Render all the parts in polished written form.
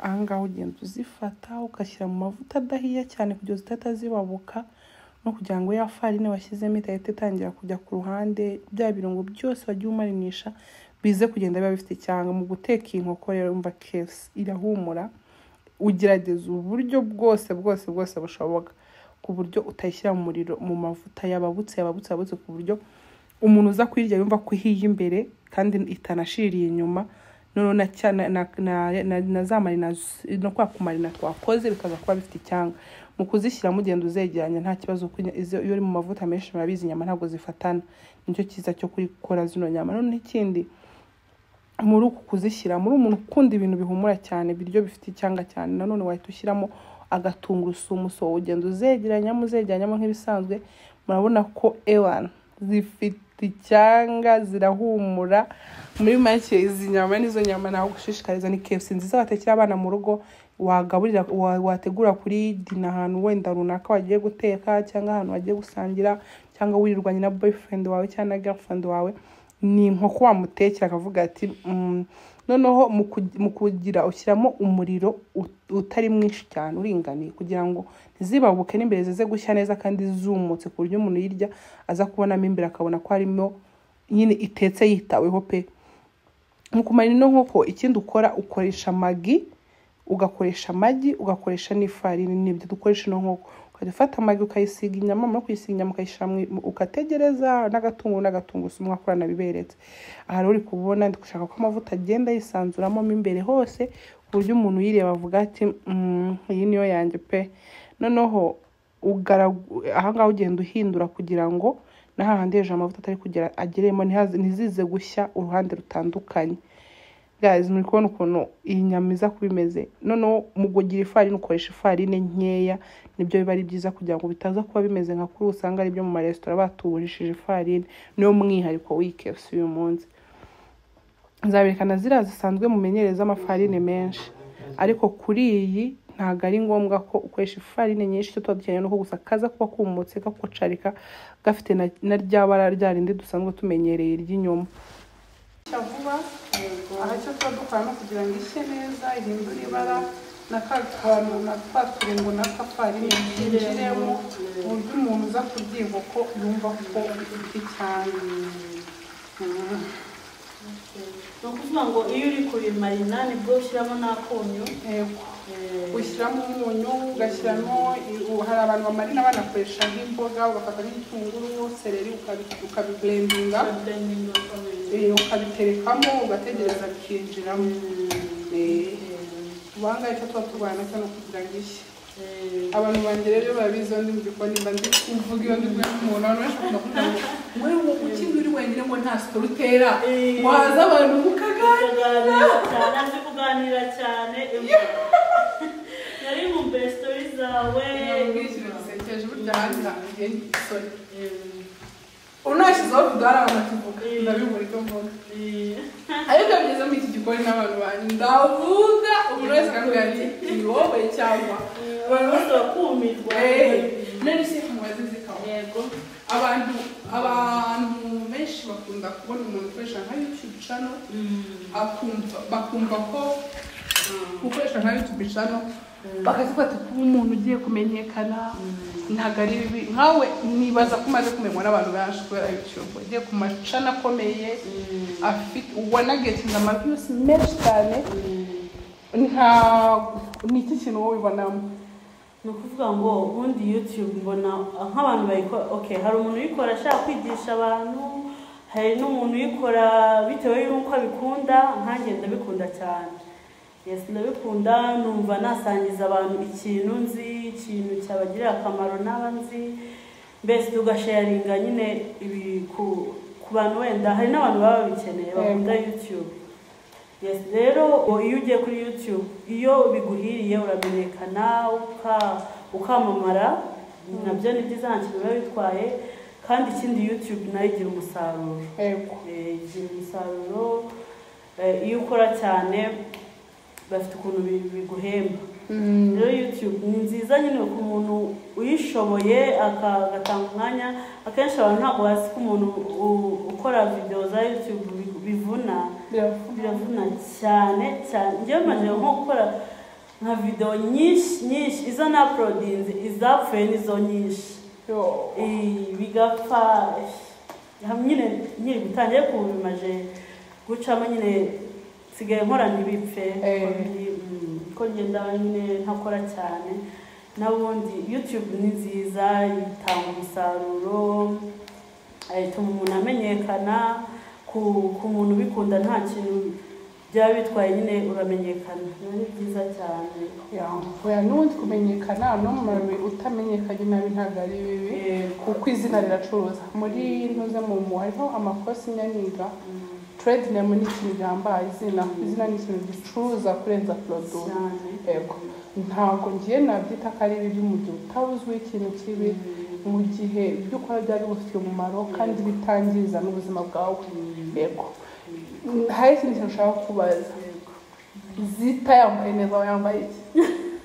ahangaho ugenda uzifata ugashyira mu mavuta adahiye cyane kugira zitahita zibabuka no kugira ngo ya farine washyizemo itahita itangira kujya ku ruhande, bya birungo byose wagiye umarinisha bize kugenda biba bifite icyanga. Mu guteka inkoko rero umva KFC irahumura, ugerageza uburyo bwose bushoboka ku buryo utayishyira mu muriro mu mavuta yababutse ku buryo umuntu uza kuyirya yumva ko ihiye imbere kandi itanashiriye inyuma. None na za marina no kwa kumarina twakoze bikaza kuba bifite icyanga. Mu kuzishyira mugenda uzegeranya nta kibazo, iyo uri mu mavuta menshi murabizi inyama ntabwo zifatana, nicyo cyiza cyo kurikora zino nyama. None ikindi muri uku kuzishyira muri umuntu ukunda ibintu bihumura cyane, biryo bifite icyanga cyane, nanone wahita ushyiramo agatungurusumu, so ugenda uzegeranyamo nk'ibisanzwe. Murabona ko ewan zifite icyanga, zirahumura. Muri make izi nyama nizo nyama naho gushishikariza, ni KFC nziza watekera abana mu rugo, wagaburira wategura kuri dina ahantu wenda runaka wagiye guteka, cyangwa ahantu wagiye gusangira, cyangwa wirirwanye na boyfriend wawe cyangwa na girlfriend wawe. Ni nkoko wamutekera akavuga ati noneho mu kugira ushyiramo umuriro utari mwinshi cyane uringaniye kugira ngo ntizibabuke n'imbere zize gushya neza kandi zumutse ku buryo umuntu yirya aza kubonamo imbere akabona ko harimo nyine itetse yitaweho pe. Mu kumarina ino nkoko ikindi ukora ukoresha amagi, ugakoresha amagi, ugakoresha n'ifarini, nibyo dukoresha ino nkoko. Ukajya amagi ukayisiga inyama, no kuyisiga inyama ukayishyira ukategereza n'agatungurusumu mwakorana biberetse. Aha uri kubona ndikushaka ko amavuta agenda yisanzuramo imbere hose ku buryo umuntu yireba avuga ati iyi niyo yanjye pe. Noneho ahangaho ugenda uhindura kugira ngo n'ahandi hejuru amavuta atari kugera ageremo ntizize gushya uruhande rutandukanye. Guys, muri kubona ukuntu iyi nyama iza kubimeze. Noneho mu kugira ifarini ukoresha ifarine nkeya, nibyo biba ari byiza kugira ngo bitaza kuba bimeze nka kuri usanga ari byo mu maresitora batubujishije ifarine. Niyo mwihariko w'KFC uyu munsi. Nzaberekana ziriya zisanzwe mumenyereza amafarine menshi, ariko kuri iyi ntago ari ngombwa ko ukoresha ifarine nyinshi. Cyo tudukeneye no gusa kaza kuba kumutse gakocarika gafite na ryabara ryarindi dusanzwe tumenyereye ry'inyuma. Cyavuba aha cyo dukora no kugira ngo ishye neza ihindure ibara n'akakantu na twaturengo n'akafarine yinjiremo uburyo umuntu uza kurya inkoko yumva ko ifite cyane. No kuvuga ngo iyo uri kubimarina nibwo ushyiramo n'akunyu. Yego, ushyiramo umunyu, ugashyiramo, hari abantu bamarina banakoresha nk'imboga, ugafata n'igitunguru, seleri ukabiblendinga, ukabiterekamo ugategereza bikinjiramo. Ubangaye cyo twatubana cyane kugira ngo ishye. Abantu banjye rero babizo ndi mu gikoni mba ndi kuvuga iyo ndi bwe umuntu arashaka kuvuga ngo wewe ukindi uri wenyine ngo nta story utera waza abantu kuganira cyane yari mu best stories zawe ngisekeje burya handi hangiye story unashizeho kudara amativuga ndabibura icyo mvuga ariko byiza mu iki gikoni n'abantu banjye ndavuga umuntu wese akambwira ati ni wowe cyangwa abantu bose bakumirwa. Nari se muwaze zikaho. Yego. Abantu benshi bakunda kubona umuntu ukoresha nka YouTube channel bakumva ko ukoresha nka YouTube channel bakavuga ati kuba umuntu ugiye kumenyekana ntago ari bibi. Nkawe nibaza ko umaze kumenywa n'abantu benshi kubera YouTube, ugiye ku macana akomeye afite wanagetinga amaviews menshi cyane. Ni iki kintu wowe ubonamo? Ni ukuvuga ngo ubundi YouTube mbona nk'abantu bayikora, okay, hari umuntu uyikora ashaka kwigisha abantu, hari n'umuntu uyikora bitewe y'uko abikunda. Nkanjye ndabikunda cyane. Yes, ndabikunda, numva nasangiza abantu ikintu nzi, ikintu cyabagirira akamaro n'abanzi, mbese tugasharinga nyine ibi ku bantu wenda hari n'abantu baba bikeneye bakunda YouTube. Yes, rero iyo ugiye kuri YouTube iyo biguhiriye uramenyekana ukamamara, nabyo ni byiza nta kintu biba bitwaye. Kandi ikindi YouTube nayo igira umusaruro. Yego, igira umusaruro iyo ukora cyane bafite ukuntu biguhemba. Rero YouTube ni nziza nyine ku muntu uyishoboye agatanga umwanya. Akenshi abantu ntabwo bazi ko umuntu ukora video za YouTube bivuna cyane. Ngiye maze nko gukora nka video nyinshi izo na uploadinze izapfuye nizo nyinshi bigapfa nyine nkiri gutangiye kubimaje gucamo nyine sigaye nkora ntibipfe ko ngenda nyine ntakora cyane nabundi YouTube ni nziza itanga umusaruro ituma umuntu amenyekana ku muntu bikunda nta kintu byaba bitwaye nyine uramenyekana ni byiza cyane oya n'ubundi kumenyekana no mu utamenyekanye nabi ntabwo ari bibi kuko izina riracuruza muri ntuze mu hariho amakosi nyaniga trade name ni ikintu gihambaye izina ni ikintu gicuruza kurenza product yego ntabwo ngiye nabyita ko ari bibi mu gihe utabuzwe ikintu kibi mu gihe ibyo ukora byari bifitiye umumaro kandi bitangiza n'ubuzima bwawe yego hari ikintu ushaka kubaza ZITHA yambaye neza yambaye iki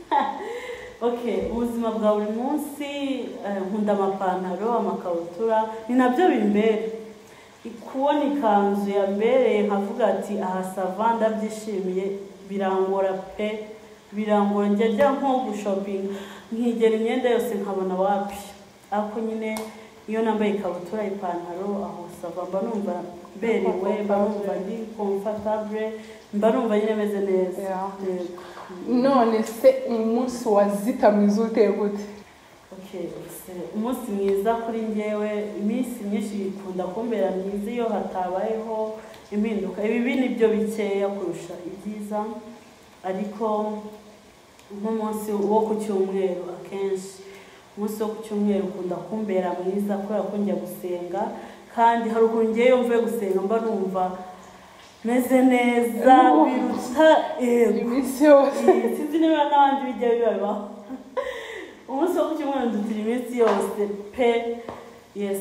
okay ubuzima bwa buri munsi nkunda amapantaro amakabutura ni nabyo bimbere kubona ikanzu yambereye nkavuga ati aha sava ndabyishimiye birangora pe birangora njya nko gushoping nkigera imyenda yose nkabona wapi ako nyine iyo nambaye ikabutura ipantaro aho sava mba numva berewe mba numva ndi comfortable mba numva nyine meze neza none se umunsi wa ZITHA mwiza uteye gute umunsi mwiza kuri njyewe iminsi myinshi ikunda kumbera myiza iyo hatabayeho impinduka ibi nibyo bikeya kurusha ibyiza ariko nk'umunsi wo ku cyumweru akenshi umunsi wo ku cyumweru ukunda kumbera mwiza kubera ko njya gusenga kandi hari ukuntu ngiye mvuye gusenga mba numva meze neza biruta iminsi yose sinzi niba n'abandi bijya bibaho umunsi wo ku cyumweru ndutira iminsi yose pe yes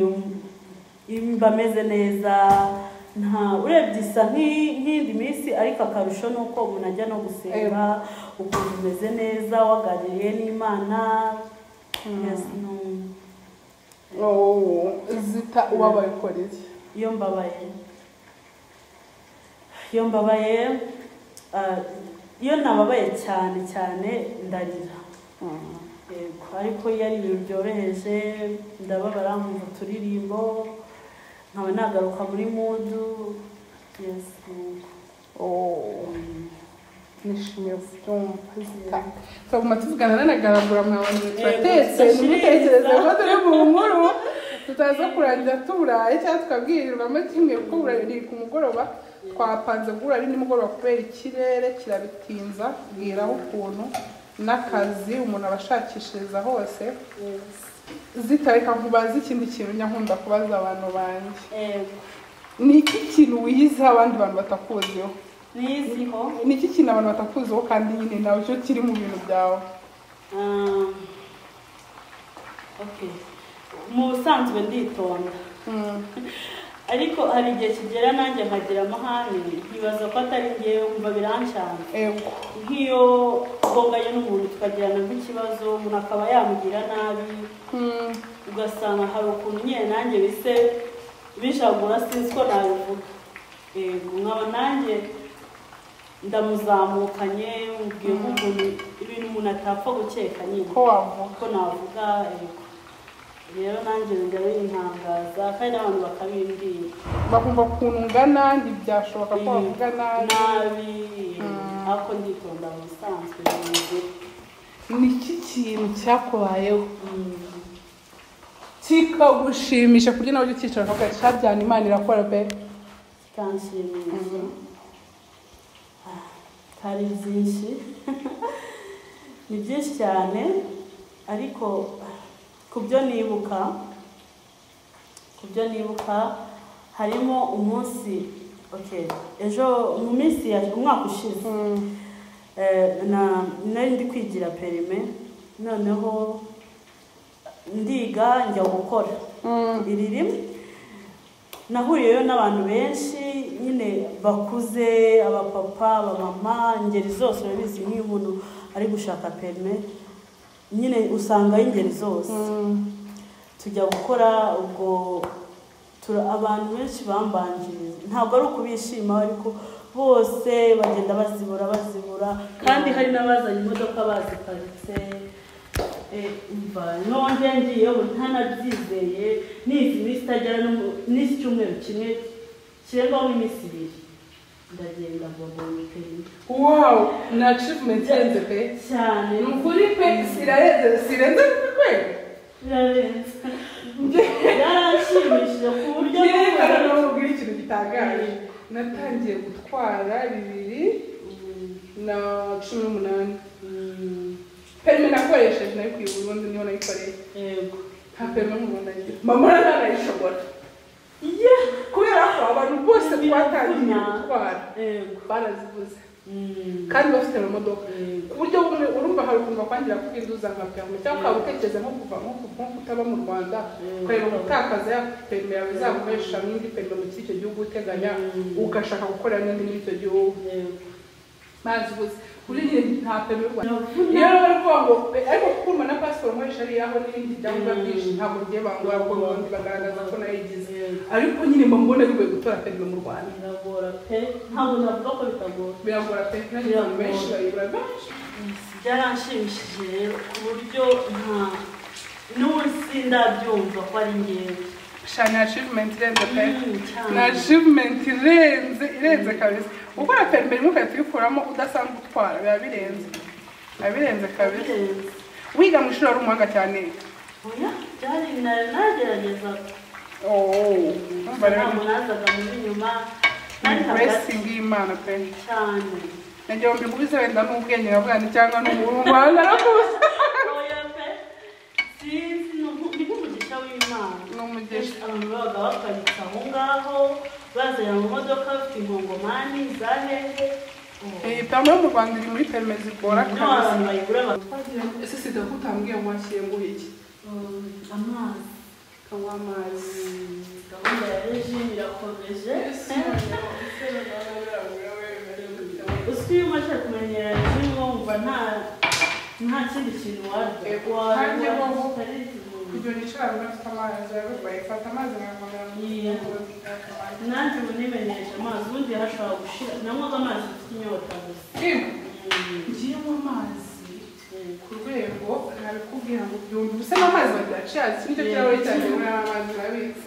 imba meze neza nta urebye isa nk'indi minsi ariko akarusho nuko umuntu ajya no gusenga ukuntu umeze neza waganiriye n'Imana yes no ZITHA ubabaye ukora iki iyo mbabaye iyo nababaye cyane ndarira yego ariko iyo ari ibintu byoroheje ndababara nkumva uturirimbo nkaba nagaruka muri mudu yes nishimiye kubyumva ZITHA tuguma tuvugana nanagaragura mu bantu turatetse n'ibitekerezo ko turi mu nkuru tutaza kurangira tuburaye cyangwa tukabwirirwamo kimwe kuko burari ku mugoroba twapanze guhura ari nimugoroba kubera ikirere kirabitinza bwiraho ukuntu n'akazi umuntu abashakishiriza hose ZITHA reka nkubaza ikindi kintu nyankunda kubaza abantu banjye ni iki kintu wiyiziho abandi bantu batakuziho ni iki kintu abantu batakuziho kandi nyine nawe cyo kiri mu bintu byawe mu busanzwe nditonda ariko hari igihe kigera nanjye nkagira amahane nkibaza ko atari ngewe wumva birancana nk'iyo ugonganye n'umuntu tukagirana nk'ikibazo umuntu akaba yamugira nabi ugasanga hari ukuntu nyine nanjye bise bishagura sinzi ko nabivuga nkaba nanjye ndamuzamukanye ubwiye nk'ukuntu ibintu umuntu atapfa gukeka nyine ko navuga rero nanjye bijya bintangaza kandi n'abantu bakabimbwira bakumva ukuntu ungana ntibyashoboka ko bavuga nabi ariko nditonda mu busanzwe ni iki kintu cyakubayeho kikagushimisha kugira nawe ujye ukicara ukavuga cyabyana Imana irakora pe kikanshimisha hari byinshi ni byinshi cyane ariko kubyo nibuka harimo umunsi ejo mu minsi ya umwaka ushize nari ndi kwigira perime noneho ndiga njya gukora iri rimwe nahuriyeyo n'abantu benshi nyine bakuze abapapa abamama ingeri zose urabizi nk'iyo umuntu ari gushaka perime nyine usanga ingeri zose tujya gukora ubwo abantu benshi bambanjiriza ntabwo ari ukubishima ariko bose bagenda bazibura kandi hari n'abazanye imodoka baziparitse none ngiyeho ntanabyizeye n'izi minsi itagera n'isi cyumweru kimwe kirengaho iminsi 2 ndagenda mbona ikindi. Wow, na achievement yenze pe cyane nukuri pe sirenze kwe yarashimishije ku buryo n'ubwo ikintu gitangaje natangiye gutwara 2018 perime nakoresheje nayo kwiburundi niho nayikoreye yego nta perime mu Rwanda ngira mama narayishobora kubera ko abantu bose twatangiye gutwara barazivuze kandi bafite amamodoka ku buryo urumva hari ukuntu bakwangira kubinduza nka perime cyangwa ukaba utekereza nko kuva nko kutaba mu Rwanda ukareba gutakaza ya perime yawe izagukoresha n'indi perime mu cyicyo gihugu uteganya ugashaka gukorera n'indi muri icyo gihugu bazivuze kuri nyine nta perime y'u Rwanda iyo bari kuvuga ngo ariko kumva na passport nkoresha ari yaho n'ibindi byangombwa byinshi ntabwo bigiye bangora ko ubundi bagaragaza ko nayigize ariko nyine mbona bigoye gutora perime mu Rwanda biragora pe ntabwo navuga ko biragora pe n'abantu benshi bayibura benshi byaranshimishije rero ku buryo n'umunsi ndabyumva ko ari ngewe shana achievement irenze pe na achievement irenze kabisa ukora perime rimwe ukahita uyikuramo udasanzwe utwara biba birenze kabisa wiga mu ishuri ari umuhanga cyane oya byari nagerageza ntabwo nazaga muri nyuma nari hagati y'Imana pe cyane nagira ngo mbikubize wenda n'ubwenge bwani cyangwa n'ubuhanga narakubuze oya pe sinzi ni nk'umugisha w'Imana n'umugisha abantu babaga baparitse aho ngaho bazanye mu modoka bafite inkongomani za hehe perime yo mu Rwanda iri muri perime zigora kabisa bayigura ese sida kutambwiye ngo washyire ngo iki amazi kanywa amazi gahunda ya regime irakomeje usi iyo umaze kumenyera regime wumva nta kindi kintu warya kugira nicara bafite amazi bayifata amazi nanjye ubu nimenyesha amazi ubundi hashobora gushira nanywaga amazi mfite inyota gusa ngiyemo amazi ku rwego nabikubwira ngo byumve ubusa n'amazi badaciye nicyo kirahure cyane muri amazi urabitse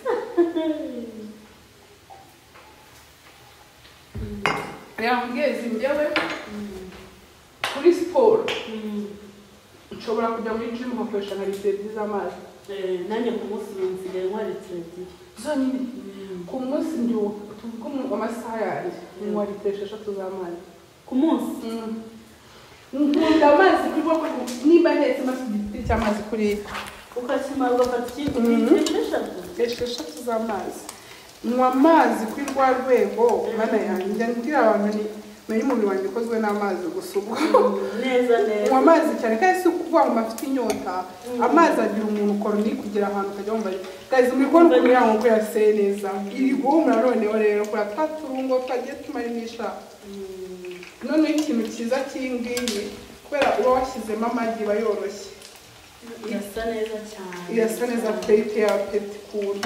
yambwiye njyewe kuri siporo nshobora kujya muri gym nkakoresha nka litiro z'amazi nanjye ku munsi nsigaye nywa litiro 2 zonyine ku munsi tuvuga amasaha yanjye nywa litiro 6 z'amazi ku munsi nkunda amazi kuri bwo niba ntetse amazi igiti cy'amazi kuri ukakimara ugafata ikindi litiro 6 z'amazi nywa amazi kuri rwa rwego mana yanjye ndira abantu ni umubiri wanjye ukozwe n'amazi gusa ubwo neza nywa amazi cyane kandi si ukuvuga ngo afite inyota amazi agira umuntu ukora ni kugira ahantu ukajya wumva guys muri kubona ukuntu yangu ko yaseye neza iri guhumura noneho rero kuri twaturungo twagiye tumarinisha none ikintu cyiza cy'ingiyi kubera uba washyizemo amagi iba yoroshye irasa neza cyane irasa neza peti ya peti kuntu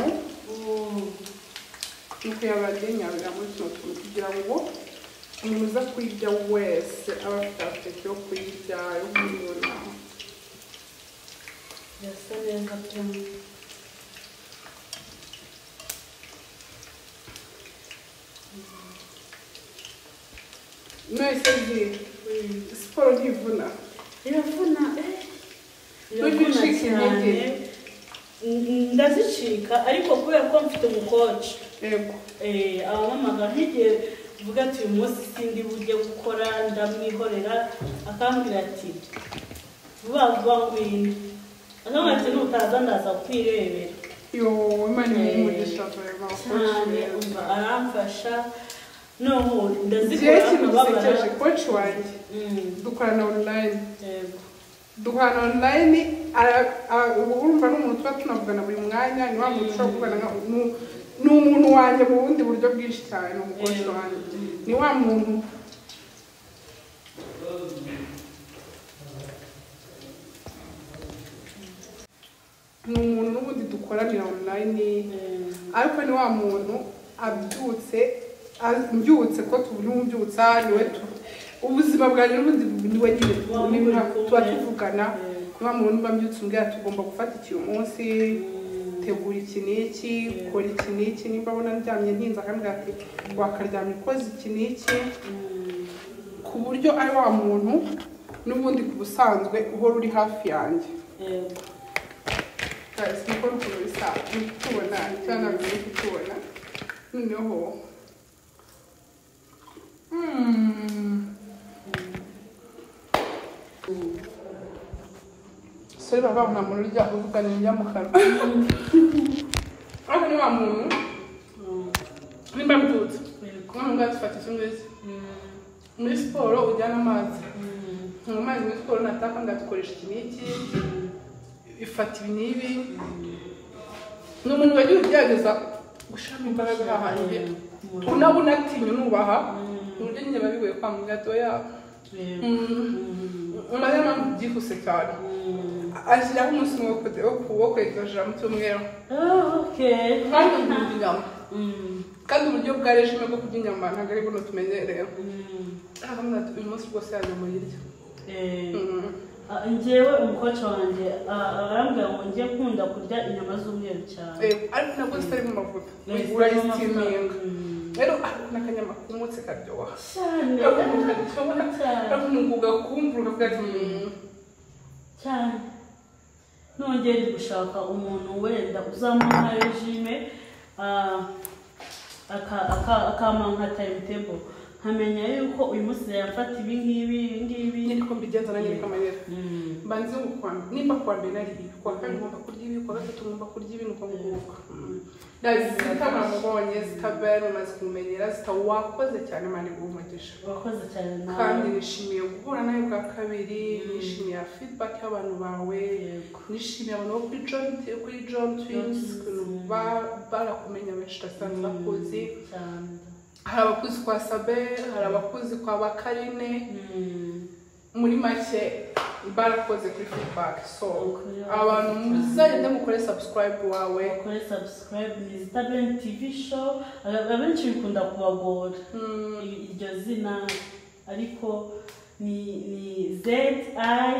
nuko yabagenya muri kino kintu kugira ngo umuntu uza kuyirya wese aba afite apeti yo kuyirya yo kuyibona irasa neza cyane nahise nzi siporo ntivuna iravuna cyane ndazicika ariko kubera ko mfite umukoci yego abamamaga nk'igihe uvuga ati uyu munsi sindi bujye gukora ndamwihorera akambwira ati vuba vuba ngwino akambwira ati nutaza ndaza kwirebera imana imumugisha cyane umva aramfasha noneho igihe kintu gisekeje koci wanjye dukorana online duhana online urumva n'umuntu tuba tunavugana buri mwanya ni wa muntu ushobora kuvugana ni umuntu wanjye mu bundi buryo bwinshi cyane ni umukozi wanjye ni wa muntu n'ubundi dukoranira online ariko ni wa muntu abyutse mbyutse ko tubona umubyutsa niwe ubuzima bwanjye n'ubundi niwe nyine tuba tuvugana niba muntu mba mbyutse umbwira tugomba gufata iki umunsi tegura iki n'iki ukora iki n'iki nimba abona ndyamye ntinze akambwira ati wakaryamye ukoze iki n'iki ku buryo ari wa muntu n'ubundi ku busanzwe uhora uri hafi yanjye niko ukuntu bisa kutubona cyangwa ntabwo uri kutubona noneho sori baba nta muntu urya uvugana ibijya mu kanwa ariko ni wa muntu nimba mbyutse nko ngaho dufata icyo ngicyo muri siporo ujyana amazi mu mazi muri siporo nataka ngadukoresha iki n'iki ifata ibi n'ibi ni umuntu wagiye ugerageza gushiramo imbaraga hahandi unaba unatinya unubaha uburyo nyine biba bigoye kwa muganga yabo umaze mpamvu byihuse cyane ashyiraho umunsi wo kwegajira mu cyumweru kandi nkunda inyama kandi uburyo bwa rejime bwo kurya inyama ntabwo ari buno tumenyereye uyu munsi rwose yaje muyirya njyewe umukoresha wanjye arambwira ngo njye nkunda kurya inyama z'umweru cyane ariko nabwo zitari mu mavuta urayisitiminga rero n'akanyama kumutse karyoha cyane ariko ugakumbura ukavuga ati cyane nongeye gushaka umuntu wenda uzamuha regime akampa nka timetable nkamenya yuko uyu munsi yafata ibi ngibi niko mbigenza nanjye bikamayera mbanze nimba kuwa mbere nari ibi kuwa kabiri ngomba kurya ibi kuwa gatatu ngomba kurya ibi nuko nguko zitamubonye zitabera umaze kumumenyera zitawakoze cyane mani guhumugisha wakoze cyane nawe kandi nishimiye guhura nawe bwa kabiri nishimiye feedback y'abantu bawe nishimiye abantu bo kuri John Twins barakumenya benshi tasanzwe bakuzi hari abakuzi kwa Sabe hari abakuzi kwa Bakarine muri make barakoze kuri feedback so abantu muzagende mukore subscribe wawe mukore subscribe ni ZITHA TV show abenshi bikunda kubagora iryo zina ariko ni ZITHA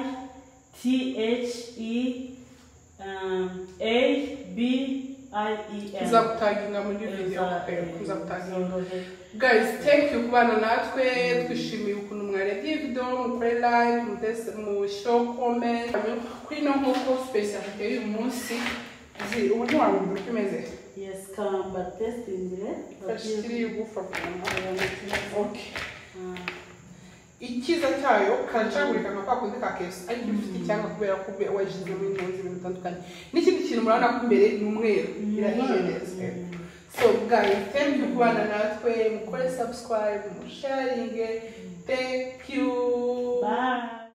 nzagutaginga muri video nzagutaginga guys thank you kubana natwe twishimiye ukuntu mwarebye video mukore like mu show comment kuri no nkoko special y'uyu munsi ubu ntiwabura uko imeze yes kamba testing kiri gufa okay ikiza cyayo karacagurika nka kwakundi ka kesi ariko ifite cyangwa kubera ko wajize muri nzi ibintu bitandukanye n'ikindi kintu murabona ko imbere ni umweru irahiye neza so guys thank you kubana natwe mukore subscribe mu sharing thank you bye